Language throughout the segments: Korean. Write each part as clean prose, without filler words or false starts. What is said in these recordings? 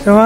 영아.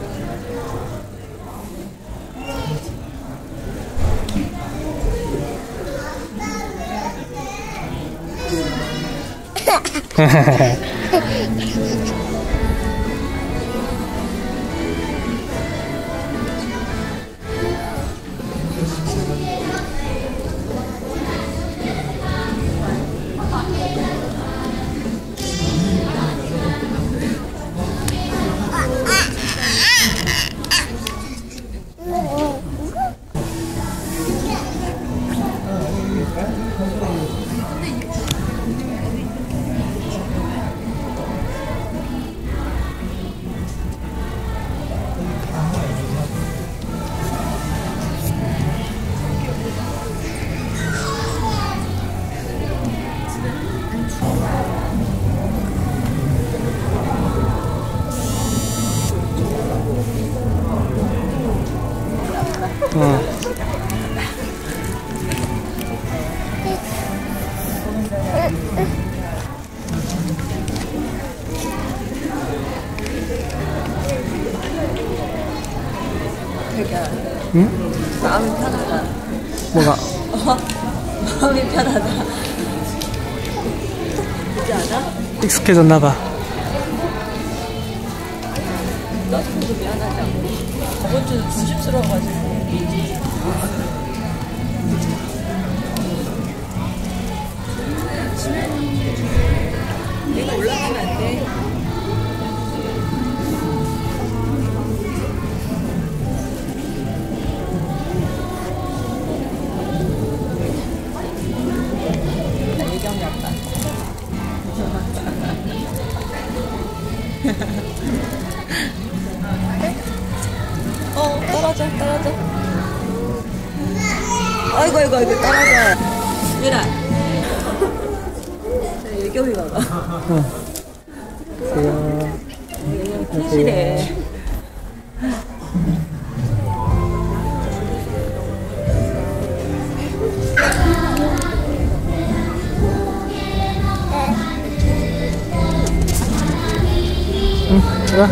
응? 마음이 편하다. 뭐가? 마음이 편하다. 그렇지 않아? 익숙해졌나봐. 나도 미안하다. 저번 주는 부심스러워가지고. 내가 올라가면 안 돼. 예경이 아빠. 떨어져. 아이고, 떨어져. 유라. 예경이 봐봐. 예경이 튼실해. 응, 들어가.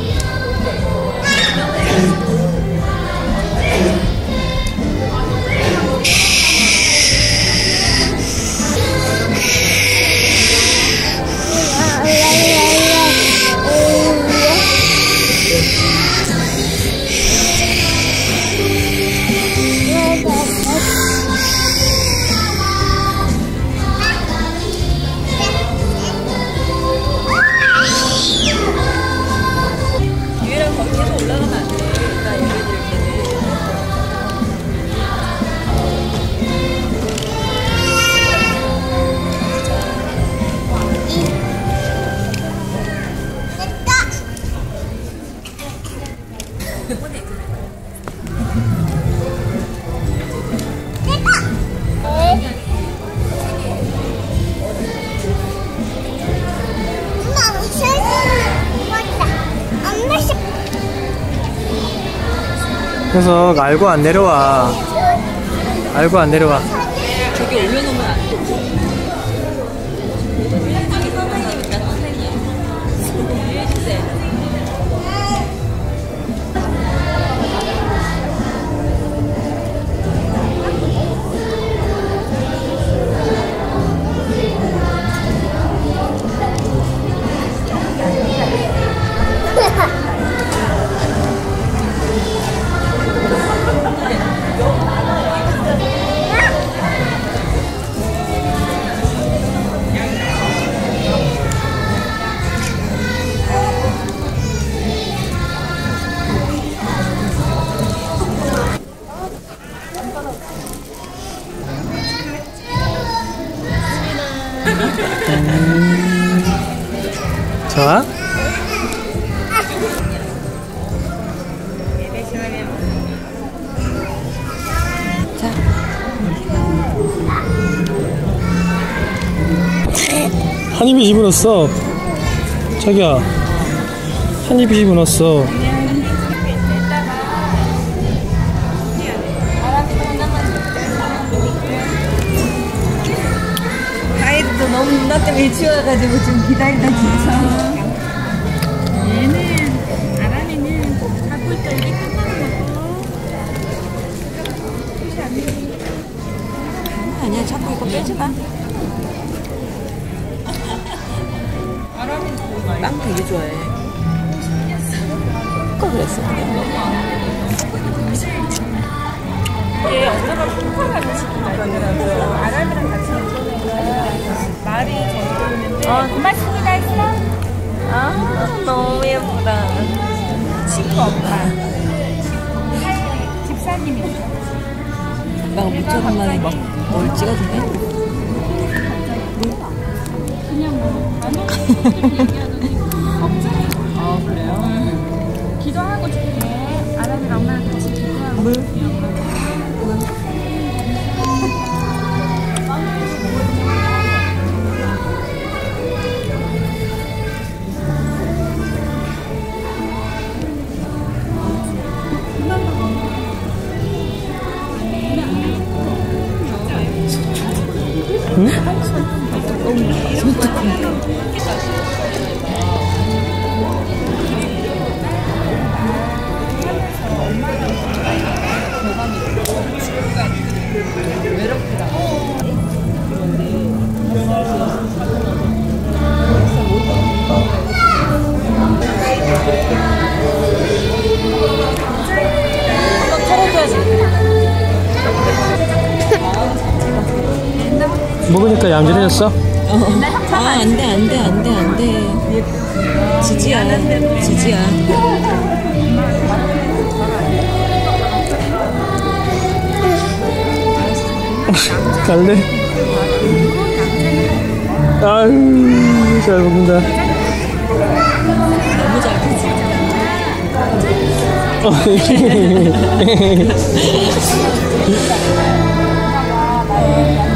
유이랑 거기 계속 올라가면 안 돼. 나 얘기 드릴 때는. 녀석 알고 안 내려와. 알고 안 내려와. 저기 올려놓으면 안 돼. 저기 선생님이니까 선생님. 유일세. 좋아? 자. 한 입에 집어넣었어. 자기야, 한 입에 집어넣었어. 가이드도 너무 누나 때문에 일찍 와가지고 좀 기다리다 진짜. 얘는 알아내는 마. 빵 되게 좋아해. 아까 그랬어. 얘 엄마가 콩팥하는 친구가 있더라고요. 아람이랑 같이 있는 말이 저기 있는데. 고맙습니다 했어? 아, 너무 예쁘다. 친구 엄마. 집사님이죠. 막 5,000원 만에 막 뭘 찍어주네? 그냥 뭐 아 그래요? 기도하고 줄게. 아람이랑 엄마랑 같이 기도하고. 물? 응? 먹으니까 얌전해졌어? 아, 안 돼. 지지야. 갈래? 아유, 잘 먹는다. 너무 잘 크지?